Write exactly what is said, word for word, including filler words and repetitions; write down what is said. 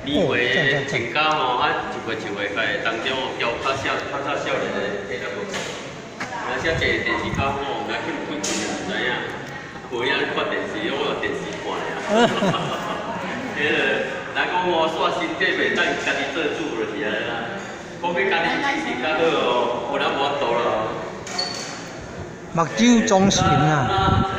年岁增加吼，啊，一月一月开当中叫较少较少少年的体力无。啊，遮济电视讲吼，若去开开就知影。有影看电视，我有电视看呀。迄个，人讲我煞身体袂当家己做主就是安尼啦。讲要家己自己较好哦，无咱无法度咯。 目睭装神啊！